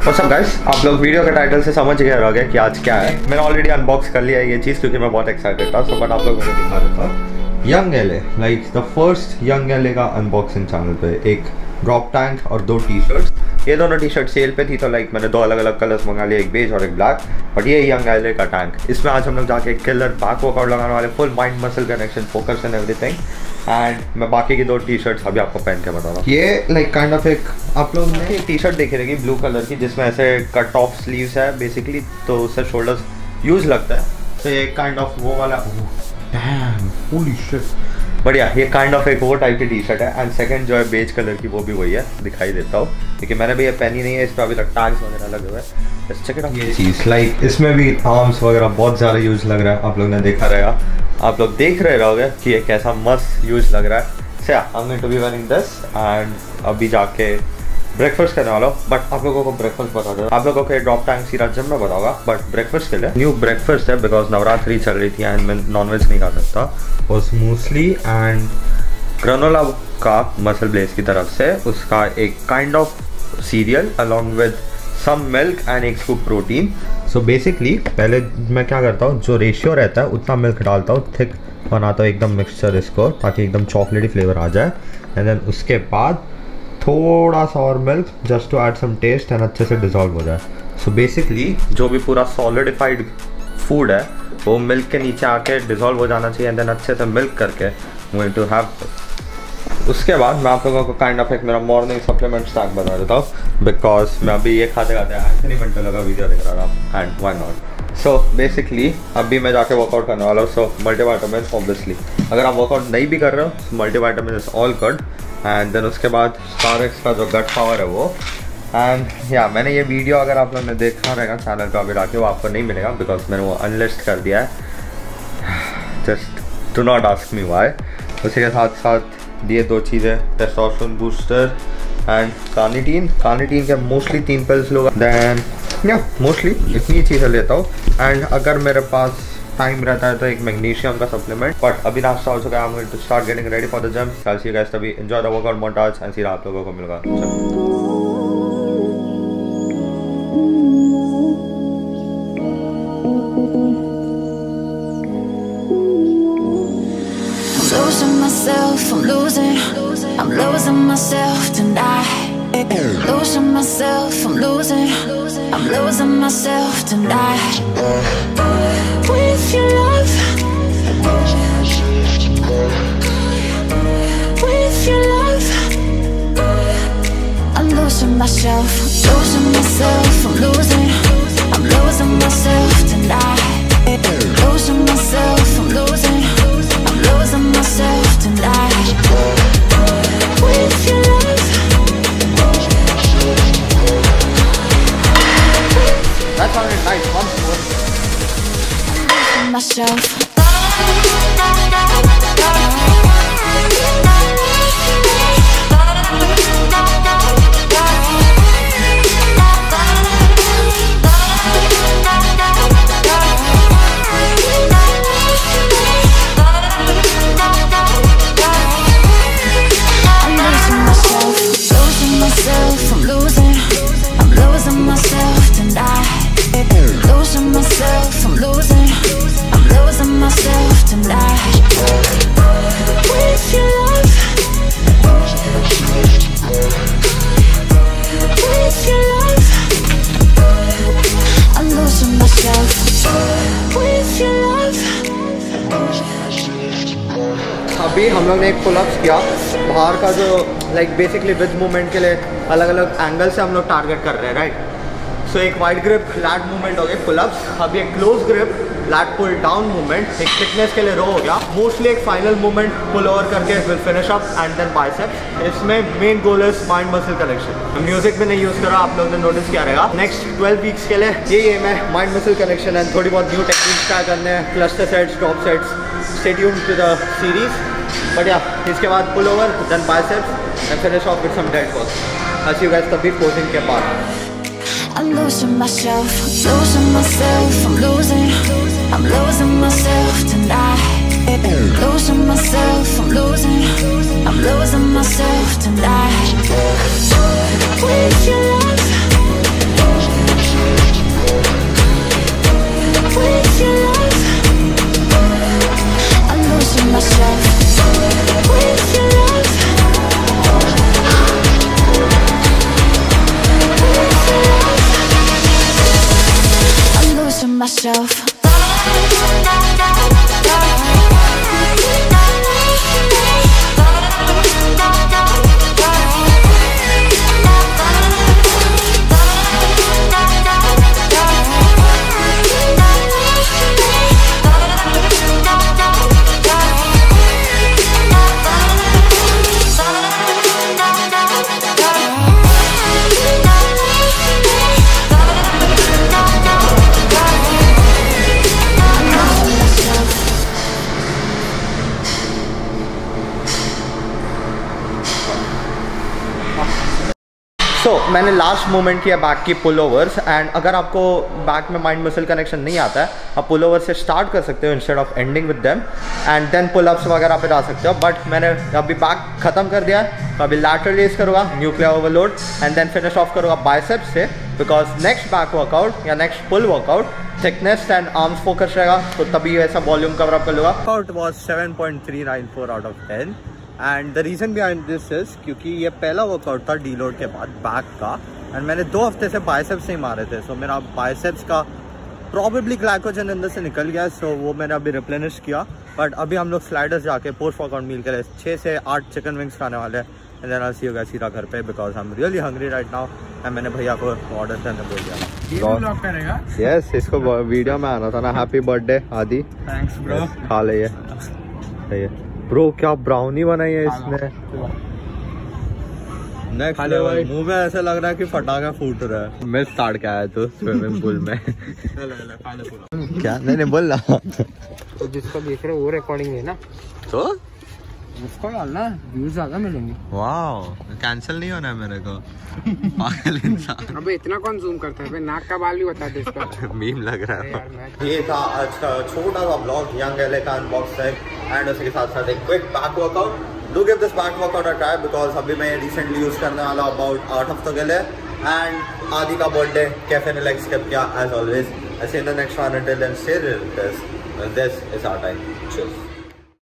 What's up guys? आप लोग video के टाइटल से समझ गए होंगे कि आज क्या है। मैंने ऑलरेडी अनबॉक्स कर लिया है ये चीज़ क्योंकि मैं बहुत एक्साइटेड था। सो बट आप लोग मुझे दिखा देता हूँ यंग एले, लाइक द फर्स्ट यंग एले का अनबॉक्सिंग चैनल पे। एक ड्रॉप टैंक और 2 टी शर्ट्स। ये दोनों टी शर्ट सेल पे थी तो लाइक मैंने 2 अलग अलग कलर्स मंगा लिए, एक बेज और एक ब्लैक। बट ये यंग एले का टैंक, इसमें आज हम लोग जाके किलर बैक वर्कआउट लगाने वाले, full mind muscle connection, focus and everything. And मैं बाकी की 2 टी शर्ट्स अभी आपको पहन के बताऊंगा। ये लाइक काइंड ऑफ एक आप लोग ने एक टी शर्ट देखी रहेगी ब्लू कलर की जिसमें ऐसे कट ऑफ स्लीव्स है बेसिकली, तो उससे शोल्डर्स यूज लगता है। तो ये काइंड ऑफ वो वाला, डैम होली शिट, बढ़िया। ये काइंड ऑफ एक वो टाइप की टी शर्ट है। एंड सेकंड जो है बेज कलर की, वो भी वही है, दिखाई देता हूँ क्योंकि मैंने भी ये पहनी नहीं है। इस पर अभी तक टैग्स वगैरह लगे हुए हैं। Check it out. ये चीज़ लाइक इसमें भी आर्म्स वगैरह बहुत ज़्यादा यूज लग रहा है। आप लोग ने देखा रहेगा, आप लोग देख रहे रहोगे कि ये कैसा मस्त यूज लग रहा है। So I am going to be wearing this and अभी जाके ब्रेकफास्ट करने वाला हूँ। बट आप लोगों को ब्रेकफास्ट बता दो, आप लोगों को ड्रॉप टैंक सीरा जिम में बताऊंगा। बट ब्रेकफास्ट के लिए न्यू ब्रेकफास्ट है बिकॉज नवरात्रि चल रही थी एंड मैं नॉनवेज नहीं खा सकता। और स्मूसली एंड ग्रेनोला का मसल ब्लेस की तरफ से उसका एक kind of cereal along with some milk and एक स्कूप प्रोटीन। सो बेसिकली पहले मैं क्या करता हूँ, जो रेशियो रहता है उतना मिल्क डालता हूँ, थिक बनाता हूँ एकदम मिक्सचर इसको ताकि एकदम चॉकलेटी फ्लेवर आ जाए। एंड देन उसके बाद थोड़ा सा और milk just to add some taste and अच्छे से डिजॉल्व हो जाए। सो बेसिकली जो भी पूरा सॉलिडिफाइड फूड है वो मिल्क के नीचे आके डिजॉल्व हो जाना चाहिए। एंड देन अच्छे से मिल्क करके गोइंग टू हैव। उसके बाद मैं आप लोगों को काइंड ऑफ एक मेरा मॉर्निंग सप्लीमेंट स्टैक बता देता हूँ बिकॉज मैं अभी ये खाते खाते एंथनी मंटो का वीडियो देख रहा था and why not. So basically अभी मैं जाके वर्कआउट करने वाला हूँ। सो मल्टीविटामिन ऑब्वियसली, अगर आप वर्कआउट नहीं भी कर रहे हो multivitamin is all good. And then उसके बाद स्टारएक्स का जो गट पावर है वो। एंड या मैंने ये वीडियो अगर आप लोगों ने देखा रहेगा चैनल पे अभी जाके, वो आपको नहीं मिलेगा बिकॉज मैंने वो अनलिस्ट कर दिया है। Just do not ask me why. उसी के साथ साथ ये 2 चीज़ें, testosterone booster and carnitine. Carnitine के मोस्टली 3 पिल्स लोग, देन या मोस्टली इतनी चीज़ें लेता हूँ। एंड अगर मेरे पास टाइम रहता है तो एक मैग्नीशियम का सप्लीमेंट। बट अभी नाश्ता हो चुका है, I am going to start getting ready for the gym. I see you guys, तभी enjoy the workout montage and सीधा आप लोगों को मिलेगा। I'm losing myself tonight. Losing myself, I'm losing myself tonight. With your love, with your love, I'm losing myself, I'm losing myself tonight. Losing myself, I'm losing myself tonight. With your love. That sounded nice. Once more. I'm losing myself. अभी हम लोग ने एक pullups किया बाहर का, जो like basically with movement के लिए अलग अलग एंगल से हम लोग टारगेट कर रहे हैं, राइट। सो एक वाइड ग्रिप लैट मूवमेंट हो गया पुलअप्स। अभी एक close grip lat pull down movement, एक थिकनेस के लिए रो हो गया। मोस्टली एक फाइनल मूवमेंट पुल ओवर करके will finish up and then biceps. इसमें main goal is mind muscle connection. Music में नहीं यूज़ करा, आप लोगों ने नोटिस किया रहेगा। नेक्स्ट 12 वीक्स के लिए यही एम है, माइंड मसल कनेक्शन एंड थोड़ी बहुत न्यू टेक्निक्स ट्राई करने हैं, cluster sets, drop sets. Stay tuned to the series. But या इसके बाद pull over, then biceps and finish off with some dead pulls. I see you guys तभी posing के बाद। I'm losing myself, I'm losing myself tonight. Losing myself, I'm losing myself tonight. With your love. myself. मैंने last moment किया back की pull overs, and अगर आपको back में mind muscle connection नहीं आता है, आप पुल ओवर से स्टार्ट कर सकते हो instead of ending with them, and then pull ups वगैरह पे जा सकते हो। बट मैंने अभी बैक खत्म कर दिया है, तो अभी लैटरल रेज करूँगा, nuclear overload, and then finish off करूँगा बाइसेप्स से, बिकॉज नेक्स्ट बैक वर्कआउट या next pull workout thickness and arms focus रहेगा, तो तभी ऐसा वॉल्यूम कवर अप कर लूँगा। Workout was 7.394 out of 10, and the reason behind this is क्योंकि ये पहला वर्कआउट था डीलोड के बाद बैक का, एंड मैंने 2 हफ्ते से बाइसेप्स नहीं मारे थे, सो मेरा बाइसेप्स का प्रॉबेबली ग्लाइकोजन अंदर से निकल गया, सो वो मैंने अभी रिप्लेनिश किया। बट अभी हम लोग स्लाइडर्स जाके पोस्ट वर्कआउट मील के लिए 6 से 8 चिकन विंग्स खाने वाले हैं, and then I see you guys सीधा घर पे, because I am really hungry right now, and मैंने भैया को ऑर्डर करने बोल दिया। यस, इसको वीडियो में आना था ना, happy birthday Aadi, thanks bro, खा ले सही है ब्रो। क्या ब्राउनी बनाई है इसने, नेक्स्ट लेवल। मुंह में ऐसा लग रहा है कि फटाका फूट रहा है। मैं स्टार्ट के आया तो स्विमिंग पूल में क्या नहीं बोल रहा, तो जिसको देख रहे हो वो रिकॉर्डिंग है ना, तो उसको डालना, व्यूज ज्यादा मिलेंगे। वाओ, कैंसिल नहीं होना है मेरे को, पागल इंसान। अबे इतना कौन जूम करता है, नाक का बाल भी बता दे इसका। मीम लग रहा है। ये था आज का छोटा सा ब्लॉग, यंग एले का अनबॉक्स है, एंड उसके साथ साथ एक quick back workout. Do give this back workout a try, because अभी मैं रिसेंटली यूज करने वाला अबाउट 8 हफ्तों के लिए, एंड आदि का बर्थडे कैफे ने लाइक स्किप किया as always. I see in the next one, until then stay with this is our time. Cheers.